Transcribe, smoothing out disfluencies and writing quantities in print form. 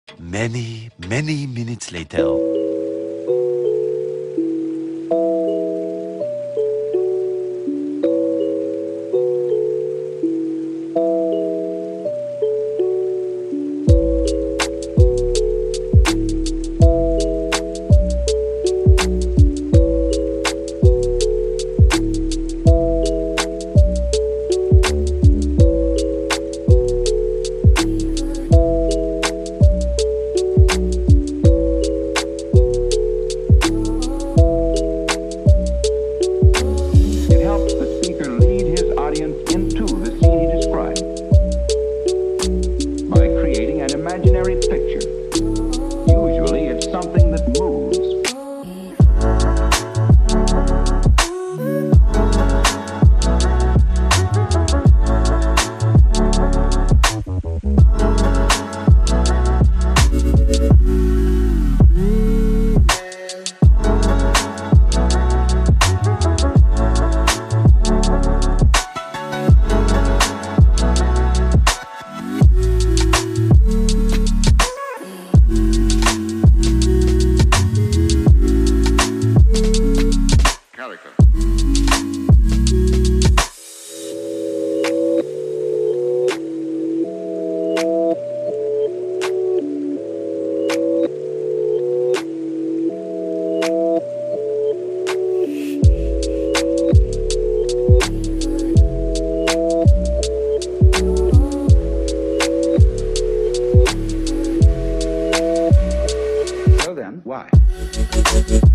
Many, many minutes later. It helps the speaker lead his audience into the scene he described by creating an imaginary picture. Usually it's something that moves. Character. So then, why?